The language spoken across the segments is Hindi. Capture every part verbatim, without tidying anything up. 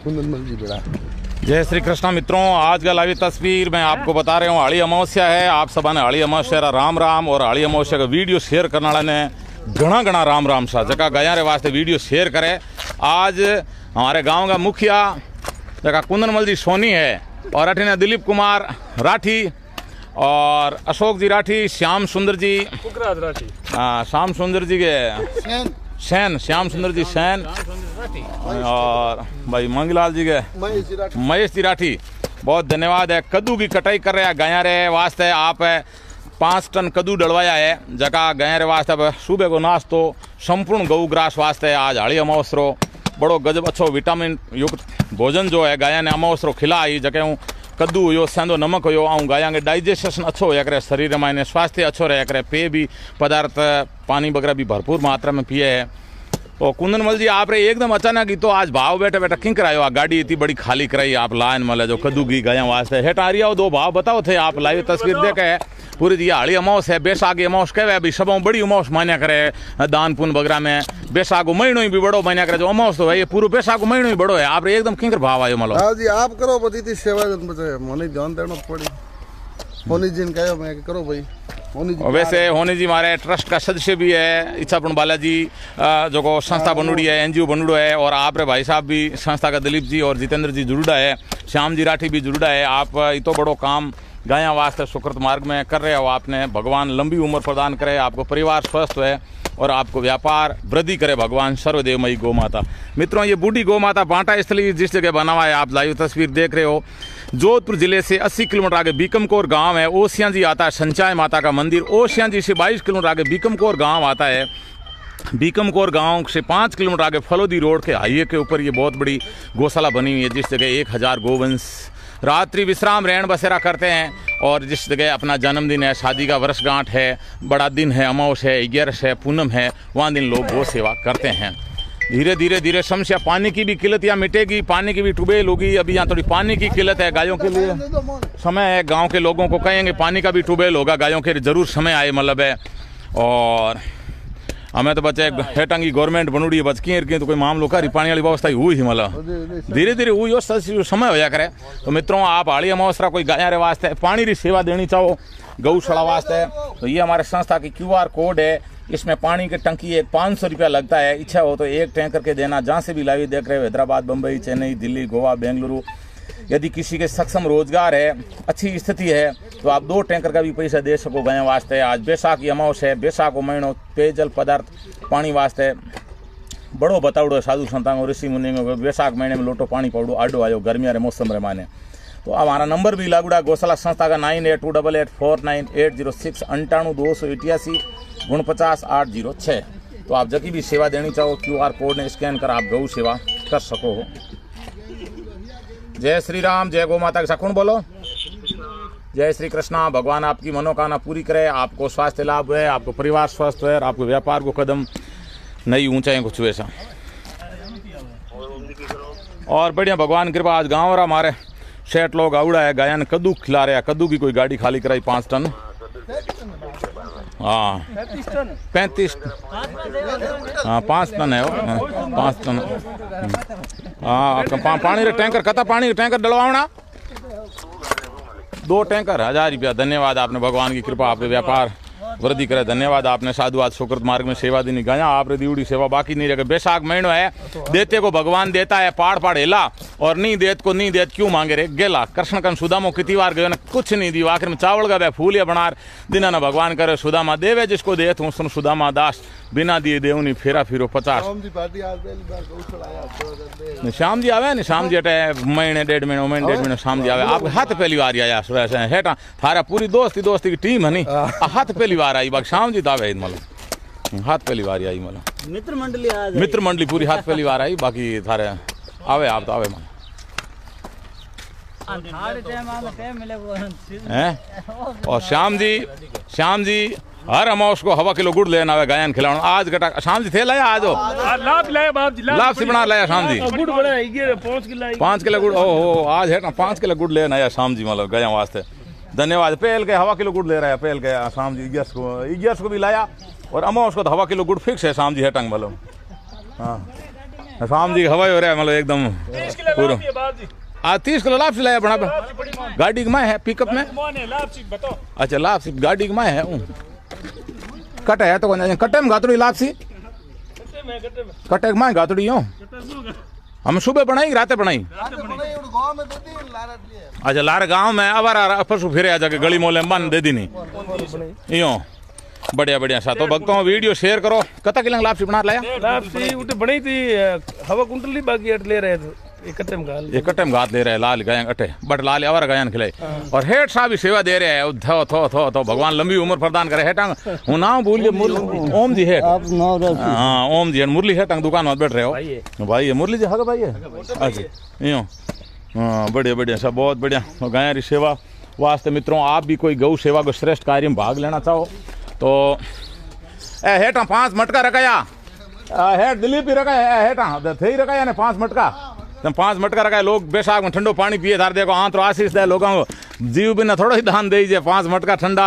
कुंदनमल जी बेड़ा। जय श्री कृष्ण मित्रों, आज का लाइव तस्वीर मैं आपको बता रहा हूँ। हड़ी अमावस्या है, आप सब ने हड़ी अमावस्या राम राम। और हड़ी अमावस्या का वीडियो शेयर करने वाला ने घना घना राम राम सा जगह गया रे वास्ते वीडियो शेयर करे। आज हमारे गांव का मुखिया जगह कुंदनमल जी सोनी है और अठीने दिलीप कुमार राठी और अशोक जी राठी, श्याम सुंदर जी राठी, हाँ श्याम सुंदर जी के सैन, श्याम सुंदर जी सैन और भाई मंगलाल जी के महेश जी राठी, बहुत धन्यवाद है। कद्दू की कटाई कर रहे हैं गया रे वास्ते। आप पाँच टन कद्दू डलवाया है जगह गया रे वास्ते। सुबह को नाश्तो संपूर्ण गऊ ग्रास वास्ते आज हड़ी अमावसरो बड़ो गजब अच्छो विटामिन युक्त भोजन जो है गाया ने अमावसरो खिलाई। जगह हूँ कद्दू हो सेंधो नमक हो आऊँ गाया के डाइजेशन अच्छो हो करे, शरीर में इन्हें स्वास्थ्य अच्छो रहे करे, पेय भी पदार्थ पानी वगैरह भी भरपूर मात्रा में पिए है। तो कुंदनमल जी आप रे एकदम अचानक ही तो आज भाव बैठे बैठे किंक करायो, आ गाड़ी इतनी बड़ी खाली कराई आप लाइन मले जो कद्दू की गया वास्ते हेठ आ रही दो भाव बताओ थे आप लाइव तस्वीर देखे पूरी जी। हड़ी अमावस है, बैसाखी अमावस कहवे अभी सब बड़ी अमावस मान्या करे दान पुण्य वगैरह में। बैसाखो महीनो ही भी बड़ो मान्या करे जो अमावस तो है ये पूरा बैसाखो महीनो ही बड़ो है। आप एकदम किंकर भाव आयो malo। हाँ जी आप करो बती थी सेवा मोनी ध्यान देना पड़ी होनी जी ने कहो मैं करो भाई। वैसे होनी जी हमारे ट्रस्ट का सदस्य भी है, इच्छापुर बालाजी जो को संस्था बनूड़ी है, एनजीओ बनूड़ो है। और आप रे भाई साहब भी संस्था का दिलीप जी और जितेंद्र जी जुड़ा है, श्याम जी राठी भी जुड़ा है। आप इतो बड़ो काम गाया वास्ते सुकृत मार्ग में कर रहे हो। आपने भगवान लंबी उम्र प्रदान करे, आपको परिवार स्वस्थ है और आपको व्यापार वृद्धि करे भगवान सर्वदेवमयी गौ माता। मित्रों ये बूढ़ी गौ माता बांटा स्थली जिस जगह बना हुआ है आप लाइव तस्वीर देख रहे हो, जोधपुर जिले से अस्सी किलोमीटर आगे बीकमकोर गांव है। ओसियां जी आता है संचाय माता का मंदिर। ओसियां जी से बाईस किलोमीटर आगे बीकमकोर गांव आता है। बीकमकोर गांव से पाँच किलोमीटर आगे फलोदी रोड के हाईवे के ऊपर ये बहुत बड़ी गौशाला बनी हुई है जिस जगह एक हजार गोवंश रात्रि विश्राम रहन बसेरा करते हैं। और जिस जगह अपना जन्मदिन है, शादी का वर्षगांठ है, बड़ा दिन है, अमावस है, ग्यारस है, पूनम है, वहाँ दिन लोग गौ सेवा करते हैं। धीरे धीरे धीरे समस्या पानी की भी किल्लत यहाँ मिटेगी, पानी की भी ट्यूबवेल होगी। अभी यहाँ थोड़ी पानी की किल्लत है गायों के लिए, समय है। गांव के लोगों को कहेंगे पानी का भी ट्यूबवेल होगा गायों के जरूर समय आए मतलब है। और हमें तो बच्चे हेटंगी गवर्नमेंट बनूड़ी है बच की तो कोई मामलो का पानी वाली व्यवस्था हुई ही मतलब धीरे धीरे हुई हो समय होया करे। तो मित्रों आप हड़ी अमावस्या कोई गाया रे वास्ते पानी की सेवा देनी चाहो गौशाला वास्ते तो ये हमारे संस्था की क्यू आर कोड है। इसमें पानी की टंकी एक पाँच सौ रुपया लगता है। इच्छा हो तो एक टैंकर के देना। जहाँ से भी लाइव देख रहे हो हैदराबाद, बम्बई, चेन्नई, दिल्ली, गोवा, बेंगलुरु, यदि किसी के सक्षम रोजगार है, अच्छी स्थिति है तो आप दो टैंकर का भी पैसा दे सको गए वास्ते। आज बैसाखी अमावस है, बैसाखो महीनो पेयजल पदार्थ पानी वास्ते बड़ो बतावड़ो साधु संतांगो ऋषि मुनि में बैसाख महीने में लोटो पानी पावड़ो आडो आयो गर्मिया रे मौसम रे माने। तो हमारा नंबर भी लागूड़ा गौशाला संस्था का nine eight two double eight four nine eight zero six अंठाणु दो सौ इक्यासी उनपचास आठ जीरो छः। तो आप जब भी सेवा देनी चाहो क्यू आर कोड ने स्कैन कर आप गौ सेवा कर सको हो। जय श्री राम, जय गौ माता के सकुन बोलो। जय श्री कृष्णा। भगवान आपकी मनोकामना पूरी करे, आपको स्वास्थ्य लाभ है, आपको परिवार स्वस्थ है और आपको व्यापार को कदम नई ऊंचाई को छुए सा। और बढ़िया भगवान कृपा आज गाँव रहा हमारे सेठ लोग आउड़ा है गायन कद्दू खिला रहे हैं। कद्दू की कोई गाड़ी खाली कराई पाँच टन, हाँ पैंतीस हाँ पाँच टन है वो पाँच टन हाँ पानी रे टैंकर कता पानी टैंकर डलवाना दो टैंकर हजार रुपया। धन्यवाद आपने, भगवान की कृपा आपके व्यापार वृद्धि करे। धन्यवाद आपने साधु आज सुकृत मार्ग में सेवा देनी गया आप दीवड़ी सेवा बाकी नहीं रहे। बैसाख महीनो है, देते को भगवान देता है, पाड़ पाड़ हेला और नहीं देत को नहीं देत क्यों मांगे रे गेला। कृष्ण कन सुदामो कितनी बार गयो ना कुछ नहीं दी, आखिर में चावल का बै फूल या बनार दिना ना भगवान करे सुदामा देवे जिसको देत हूँ सुन सुदामा दास बिना दिए देवनी फेरा फिरो पचास। श्याम जी आवे ना श्याम जी अटे महीने डेढ़ महीने महीने डेढ़ महीने श्याम जी आवे। आप हाथ पहली बार आया हेटा थारा पूरी दोस्ती दोस्ती की टीम है नी हाथ पहली बार आई बाकी श्याम जी तो आवे मतलब हाथ पहली बार आई मतलब मित्र मंडली मित्र मंडली पूरी हाथ पहली बार आई बाकी थारे आवे आप तो आवे मतलब हैं। और श्याम जी श्याम जी हर अमावस को हवा किलो गुड़ लेना आवे गायन खिलाना। आज गटा शाम जी थे लाया आज लाभ लाया बाप जी लाभ से बना लाया शाम जी गुड़ बड़ा है पाँच किलो पाँच किलो गुड़ ओहो आज है ना पाँच किलो गुड़ लेना आया शाम जी मतलब गया वास्ते। धन्यवाद। पहल के हवा किलो गुड़ ले रहा है पहल के शाम जी ग्यारह को ग्यारह को भी लाया और अमावस को तो हवा किलो गुड़ फिक्स है शाम जी है टंग मतलब हाँ शाम जी हवाई हो रहा है मतलब एकदम तीस किलो पूरा। लाभ दिए बाप जी। आज तीस किलो लाभ लाया बना गाड़ी के मैं है पिकअप में। कौन है लाभ सी बताओ। अच्छा लाभ सी गाड़ी के मैं है ऊं। कटे है तो कौन कटे में गातड़ी लाभ सी कट्टे में कट्टे में कटे में गातड़ी यूं कट्टे में हम सुबह बनाई रातें बनाई। गाँव में दे दी लारत लिए अच्छा लार गांव में अवारा पशु फिरे आ जाके गली मोहल्ले में बन दे दी नहीं यूं बढ़िया बढ़िया सा तो भक्तों वीडियो शेयर करो। कता किलो लाभ सी बना लाया लाभ सी उठे बनी थी हवा कुंटल ही बाकी अट ले रहे थे एक कट्टे में गाल ये कट्टे में घात ले रहे हैं लाल गायन अटे बट लाल अवर गायन खिलाए और हेठ साहब भी सेवा दे रहे हैं थो थो थो तो भगवान लंबी उम्र प्रदान करे हेटांग हूँ नाम भूल गए ओम जी हेठ हाँ ओम जी मुरली हेटांग दुकान में बैठ रहे हो भाई ये मुरली जी हाँ भाई है अच्छा यूँ हाँ बढ़िया बढ़िया सब बहुत बढ़िया। गाय री सेवा वास्ते मित्रों आप भी कोई गौ सेवा को श्रेष्ठ कार्य में भाग लेना चाहो तो ए हेठा पांच मटका रखाया हेठ दिलीप ही रखाया हेठा थे ही रखाया ने पांच मटका तुम पांच मटका रखा है लोग बेसाग में ठंडो पानी पिए थार देखो हाँ तो आशीष दे लोगों को जीव बिना थोड़ा ही दान दीजिए पांच मटका ठंडा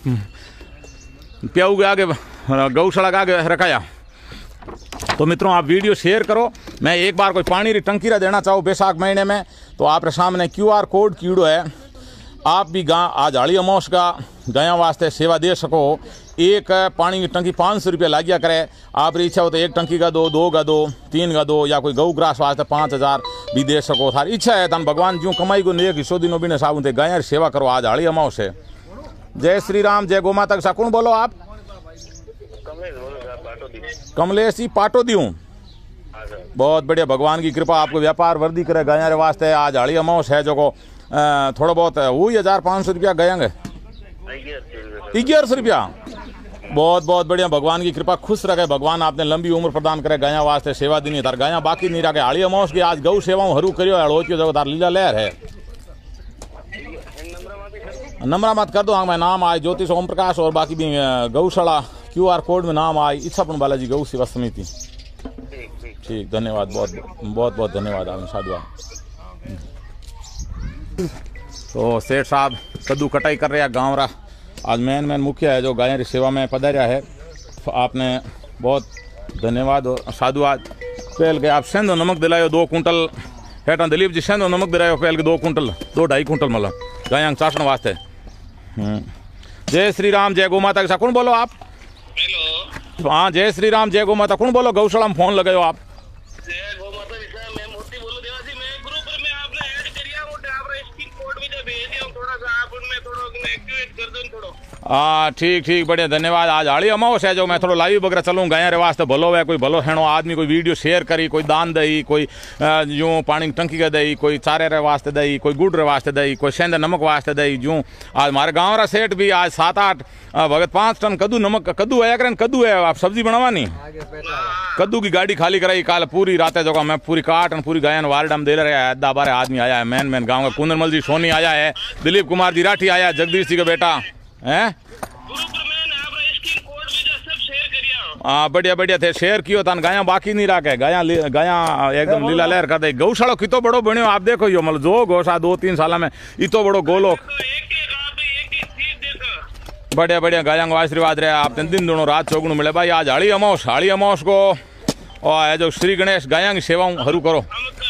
प्याऊ के आगे गौशाला के आगे रखाया। तो मित्रों आप वीडियो शेयर करो। मैं एक बार कोई पानी री टंकीरा देना चाहूँ बैसाख महीने में तो आप सामने क्यू आर कोड कीड़ो है आप भी गा आज आड़ी अमावस का गया वास्ते सेवा दे सको। एक पानी की टंकी पाँच सौ रुपया लागिया करे आप इच्छा हो तो एक टंकी का दो दो का दो तीन का दो या कोई गौ ग्रास वास्ते पाँच हजार भी दे सको थारी इच्छा है तन भगवान ज्यों कमाई को एक हिस्सों दिनों भी साबुन थे गाय सेवा करो आज आड़ी अमावस है। जय श्री राम जय गौ माता सा कौन बोलो आप कमलेश जी पाटो दी हूँ बहुत बढ़िया भगवान की कृपा आपको व्यापार वर्दी करे गाय वास्ते आज आड़ी अमावस है जो को थोड़ा बहुत वही हजार पाँच सौ रुपया गएंगे ग्यारह सौ रुपया बहुत बहुत बढ़िया भगवान की कृपा खुश रखे भगवान आपने लंबी उम्र प्रदान करे गाया वास्ते सेवा दी तार गाया बाकी नहीं रखे आड़ी अमावस की आज गौ सेवाओं हरू करियो हड़ोचियो जगह तार लीला लहर है नंबर मत कर दो हाँ मैं नाम आए ज्योतिष ओम प्रकाश और बाकी भी गौशाला क्यू आर कोड में नाम आए इच्छापुर बालाजी गौ सेवा समिति। ठीक धन्यवाद बहुत बहुत बहुत धन्यवाद आप साधुवाद। तो सेठ साहब कद्दू कटाई कर रहे हैं गाँव रहा आज मैन मैन मुखिया है जो गाय सेवा में पधारा है आपने बहुत धन्यवाद और साधुवाद। पहल के आप सेंधो नमक दिलायो दो कुंटल हेठा दिलीप जी सेंधो नमक दिलायो पहल के दो कुंटल दो ढाई कुंटल मतलब गाय चाषण वास्ते। जय श्री राम जय गौ माता के साथ कौन बोलो आप हेलो हाँ जय श्री राम जय गौ माता कौन बोलो गौशाला में फोन लगायो आप हाँ ठीक ठीक बढ़िया धन्यवाद। आज आड़ी अमावस है जो मैं थोड़ा लाइव वगैरह चलूँ गाय रे वास्ते भलो है कोई भलो हेणो आदमी कोई वीडियो शेयर करी कोई दान दई कोई यूँ पानी टंकी का दई कोई चारे रे वास्ते दई कोई गुड़ रे वास्ते दई कोई सेंधे नमक वास्ते दई यूँ आज हमारे गाँव रा सेठ भी आज सात आठ भगत पाँच टन कद्दू नमक कद्दू है करें कद्दू है आप सब्जी बनवानी कद्दू की गाड़ी खाली कराई काल पूरी रात जो मैं पूरी काट पूरी गायन वार्डम दे रहे हैं अद्दा बारह आदमी आया है मैन मैन गाँव का कुंदनमल जी सोनी आया है दिलीप कुमार जी राठी आया जगदीश जी का बेटा है हाँ बढ़िया बढ़िया थे शेयर कियो तान गाया बाकी नहीं रखे गाया गाया एकदम लीला लहर कर दे गौशाला कितो बड़ो बनो आप देखो यो मतलब जो गौशा दो तीन साल में इतो बड़ो गोलोक बढ़िया बढ़िया गाया को आशीर्वाद रहे आप दिन दोनों रात चौगुण मिले भाई आज हाड़ी अमावस हाड़ी अमावस को और जो श्री गणेश गाया की सेवाओं हरू करो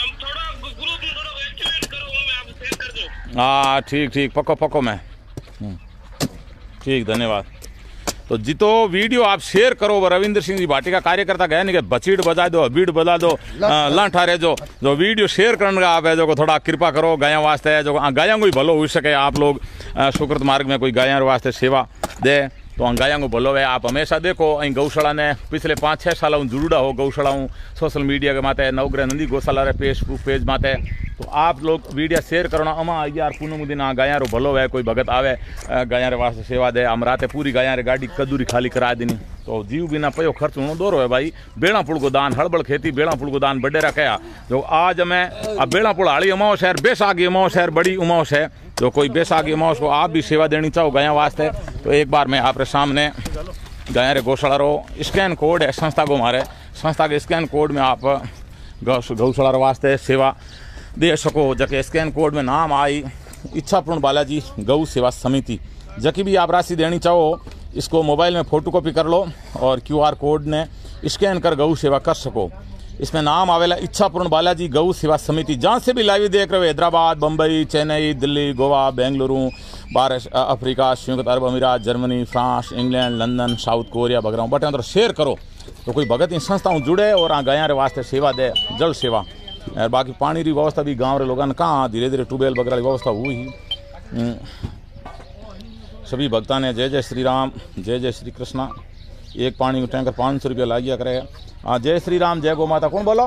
हाँ ठीक ठीक पक्को पक्को मैं ठीक धन्यवाद। तो जितो वीडियो आप शेयर करो रविंद्र सिंह जी भाटी का कार्यकर्ता गया नहीं कि बचीड़ बजा दो बीड़ बजा दो लाठा रे जो जो वीडियो शेयर करने का आप है जो थोड़ा कृपा करो गाया वास्ते है जो गाया को ही भलो हो सके आप लोग सुकृत मार्ग में कोई गाया वास्ते सेवा दे तो गाया को भलो है आप हमेशा देखो अं गौशाला ने पिछले पाँच छः साल जुड़ा हो गौशाला सोशल मीडिया के माते नवग्रह नंदी गौशाला रे फेसबुक पेज माते तो आप लोग वीडियो शेयर करना अमा यार पूनम दिन आ गाया रो भलो है कोई भगत आवे गाया रे वास्ते सेवा दे हम राते पूरी गाया रे गाड़ी कदूरी खाली करा देनी तो जीव बिना पयो खर्च होनो दोरो है भाई बेड़ापुल को दान हड़बड़ खेती बेड़ापुल को दान बड़े रखा जो आज मैं अब बेड़ापुल हाड़ी अमावस है बेसागी अमावस है बड़ी अमावस है जो कोई बेसागी अमावस को आप भी सेवा देनी चाहो गाया वास्ते तो एक बार मैं आपके सामने गाया रे गौशाला रो स्कैन कोड है संस्था को हमारे संस्था के स्कैन कोड में आप गौशाला रो वास्ते सेवा दे सको जबकि स्कैन कोड में नाम आई इच्छापूर्ण बालाजी गौ सेवा समिति जबकि भी आप राशि देनी चाहो इसको मोबाइल में फ़ोटो कॉपी कर लो और क्यूआर कोड ने स्कैन कर गौ सेवा कर सको। इसमें नाम आवेला इच्छापूर्ण बालाजी गौ सेवा समिति। जहाँ से भी लाइव देख रहे हो, हैदराबाद, बम्बई, चेन्नई, दिल्ली, गोवा, बेंगलुरु, बारह अफ्रीका, संयुक्त अरब अमीरात, Germany, France, England, London, South Korea बगैरह बटे अंदर शेयर करो तो कोई भगत इन संस्थाओं जुड़े और आ गया रे वास्ते सेवा दे, जल सेवा। और बाकी पानी की व्यवस्था भी गाँव रे लोगों कहाँ धीरे धीरे ट्यूबवेल वगैरह की व्यवस्था हुई ही। सभी भक्ता ने जय जय श्री राम, जय जय श्री कृष्णा। एक पानी का टैंकर पाँच सौ रुपया लागिया करे। हाँ, जय श्री राम, जय गौ माता। कौन बोलो?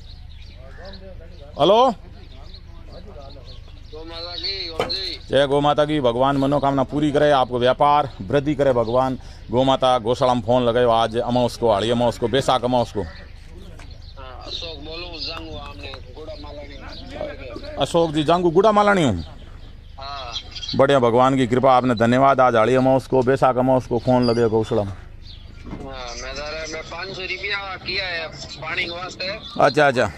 हेलो, जय गौ माता की। भगवान मनोकामना पूरी करे, आपको व्यापार वृद्धि करे भगवान। गौ माता गौशाला में फोन लगायो आज अमावस को, हाड़ी अमावस को, बैसाख अमावस को। अशोक जी जांगू गुड़ा मालानी हूँ। बढ़िया, भगवान की कृपा, आपने धन्यवाद। आज हाड़ी अमावस को, बैसाख अमावस को फोन लगे गौशाला में। मैं पाँच सौ रुपया किया है पानी के वास्ते। अच्छा अच्छा,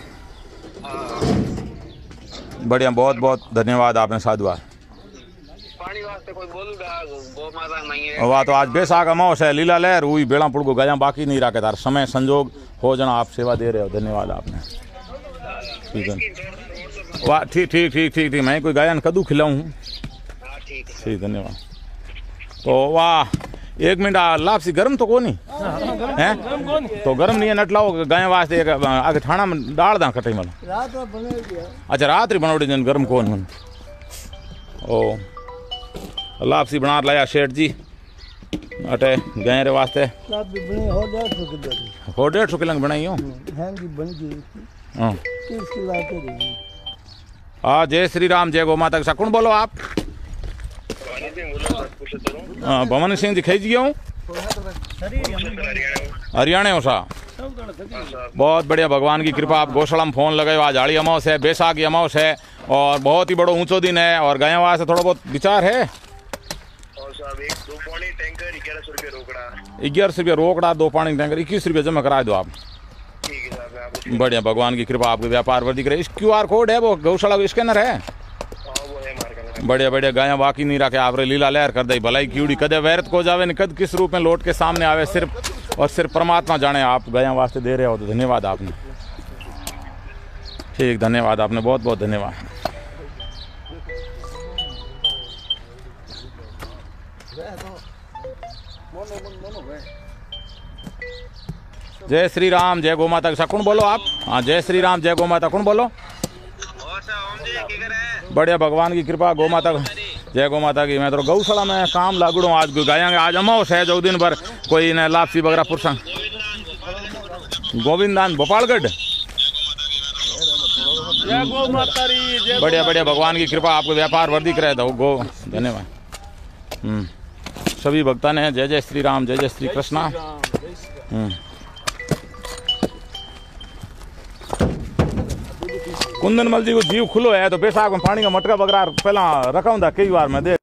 बढ़िया, बहुत बहुत धन्यवाद आपने साधुवाद। पानी वास्ते कोई बोलूगा गौ माता नहीं है। वाह, तो आज बैसाख अमावस है, लीला लहर हुई, बेड़ा पुड़ को गया बाकी नहीं रखे तार समय संजोग हो जना आप सेवा दे रहे हो, धन्यवाद आपने। ठीक है, वाह, ठीक ठीक ठीक ठीक ठीक। मैं कोई गायन कदू खिलाऊँ? ठीक, धन्यवाद। तो वाह, एक मिनट लापसी गर्म तो कोनी है, तो गर्म नहीं है नट लाओ गाय वास्ते एक आगे ठाणा में डाल दा कटाई मला। अच्छा, रात री बनोड़ी जन गर्म कोन ओ लापसी बना लाया शेठ जी अटे गाय रे वास्ते। हो डेढ़ सौ किलो बनाई हो। हाँ, जय श्री राम, जय गौ माता के साथ। कौन बोलो आप? हाँ, भवन सिंह जी खेज गया हूँ, हरियाणा हो सा। बहुत बढ़िया, भगवान की कृपा। आप गौशाला में फोन लगाए, आज हाड़ी अमावस है, बैसाख की अमावस है और बहुत ही बड़ो ऊंचो दिन है और गया वहां से थोड़ा बहुत विचार है। ग्यारह सौ रुपया रोकड़ा, दो पानी टैंकर इक्कीस रुपया जमा करा दो आप। बढ़िया, भगवान की कृपा, आपके व्यापार वृद्धि करे। इस क्यू आर कोड है वो गौशाला स्कैनर है। बढ़िया बढ़िया, गाया बाकी नहीं रखे, आप लीला लहर कर दे। भलाई कीड़ी कदे वैरत को जावे न कद किस रूप में लौट के सामने आवे, सिर्फ और सिर्फ परमात्मा जाने। आप गया वास्ते दे रहे हो तो धन्यवाद आपने। ठीक, धन्यवाद आपने, बहुत बहुत धन्यवाद। जय श्री राम, जय गौ माता के। कौन बोलो आप? हाँ, जय श्री राम, जय गौ माता। कौन बोलो? बढ़िया, भगवान की कृपा, गौ माता, जय गौ माता की। मैं तो गौशाला में काम लागू हूँ। आज गायेंगे, आज अमावस है जो दिन भर कोई न लापसी वगैरह पुरसा। गोविंदान भोपालगढ़। बढ़िया बढ़िया, भगवान की कृपा, आपको व्यापार वृद्धि करे दो गो, धन्यवाद। हम्म, सभी भक्ता ने जय जय श्री राम, जय जय श्री कृष्णा। हम्म, कुंदनमल जी को जीव खुलो है तो बैसाख में पानी का मटका वगैरह पहला रखा हूँ कई बार मैं दे